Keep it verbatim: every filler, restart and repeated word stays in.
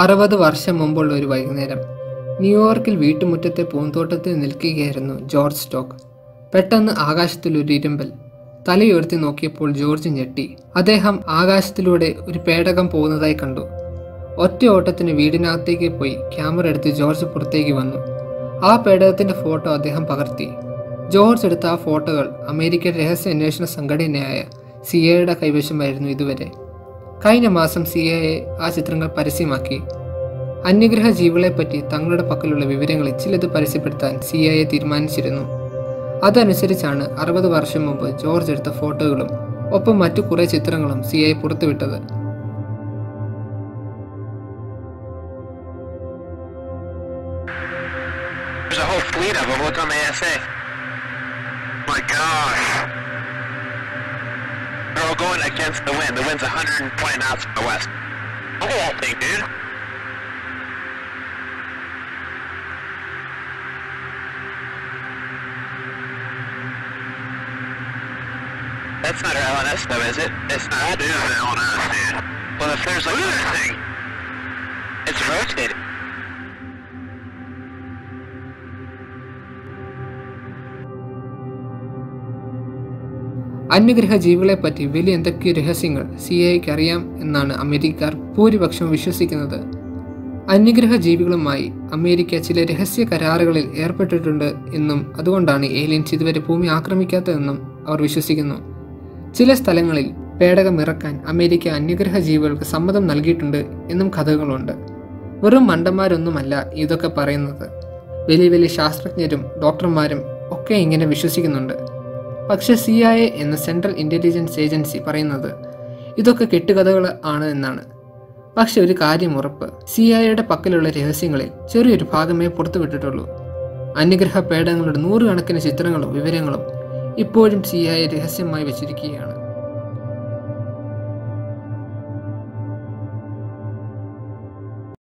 അറുപത് വർഷം മുമ്പുള്ള ഒരു വൈകുന്നേരം ന്യൂയോർക്കിൽ വീട്ടുമുറ്റത്തെ പൂന്തോട്ടത്തിൽ നിൽക്കുകയായിരുന്നു ജോർജ് സ്റ്റോക്ക്. പെട്ടെന്ന് ആകാശത്തിൽ ഒരു ഇരുമ്പൽ. തലയുയർത്തി നോക്കിയപ്പോൾ ജോർജ് ഞെട്ടി. അദ്ദേഹം ആകാശത്തിലൂടെ ഒരു പേടകം പോകുന്നതായി കണ്ടു. ഒറ്റ ഓട്ടത്തിന് വീടിനകത്തേക്ക് പോയി ക്യാമറ എടുത്ത് ജോർജ് പുറത്തേക്ക് വന്നു. ആ പേടകത്തിന്റെ ഫോട്ടോ അദ്ദേഹം പകർത്തി. ജോർജ് എടുത്ത ആ ഫോട്ടോകൾ അമേരിക്കയുടെ രഹസ്യ അന്വേഷണ സംഘടനയായ സി ഐ എയുടെ കൈവശമായിരുന്നു ഇതുവരെ. കഴിഞ്ഞ മാസം സി ഐ എ ആ ചിത്രങ്ങൾ പരസ്യമാക്കി. അന്യഗ്രഹ ജീവികളെപ്പറ്റി തങ്ങളുടെ പക്കലുള്ള വിവരങ്ങളിൽ ചിലത് പരസ്യപ്പെടുത്താൻ സി ഐ എ തീരുമാനിച്ചിരുന്നു. അതനുസരിച്ചാണ് അറുപത് വർഷം മുമ്പ് ജോർജ് എടുത്ത ഫോട്ടോകളും ഒപ്പം മറ്റു കുറേ ചിത്രങ്ങളും സി ഐ എ പുറത്തുവിട്ടത്. They're all going against the wind. The wind's one hundred twenty knots from the west. Look at that thing, dude. That's not our L N S though, is it? It's not. That is the L N S, dude. Well, if there's like... Look at that thing. It's rotating. അന്യഗ്രഹ ജീവികളെപ്പറ്റി വലിയ എന്തൊക്കെയോ രഹസ്യങ്ങൾ C I എക്ക് അറിയാം എന്നാണ് അമേരിക്കക്കാർ ഭൂരിപക്ഷം വിശ്വസിക്കുന്നത്. അന്യഗ്രഹ ജീവികളുമായി അമേരിക്ക ചില രഹസ്യ കരാറുകളിൽ ഏർപ്പെട്ടിട്ടുണ്ട് എന്നും അതുകൊണ്ടാണ് ഏലിയൻസ് ഇതുവരെ ഭൂമി ആക്രമിക്കാത്തതെന്നും അവർ വിശ്വസിക്കുന്നു. ചില സ്ഥലങ്ങളിൽ പേടകം ഇറക്കാൻ അമേരിക്ക അന്യഗ്രഹ ജീവികൾക്ക് സമ്മതം നൽകിയിട്ടുണ്ട് എന്നും കഥകളുണ്ട്. വെറും മണ്ടന്മാരൊന്നുമല്ല ഇതൊക്കെ പറയുന്നത്. വലിയ വലിയ ശാസ്ത്രജ്ഞരും ഡോക്ടർമാരും ഒക്കെ ഇങ്ങനെ വിശ്വസിക്കുന്നുണ്ട്. പക്ഷെ സി ഐ എ എന്ന സെൻട്രൽ ഇൻ്റലിജൻസ് ഏജൻസി പറയുന്നത് ഇതൊക്കെ കെട്ടുകഥകൾ ആണ് എന്നാണ്. പക്ഷെ ഒരു കാര്യം ഉറപ്പ്, സി ഐ എയുടെ പക്കലുള്ള രഹസ്യങ്ങളിൽ ചെറിയൊരു ഭാഗമേ പുറത്തുവിട്ടിട്ടുള്ളൂ. അന്യഗ്രഹ പേടകങ്ങളുടെ നൂറുകണക്കിന് ചിത്രങ്ങളും വിവരങ്ങളും ഇപ്പോഴും സി ഐ എ രഹസ്യമായി വെച്ചിരിക്കുകയാണ്.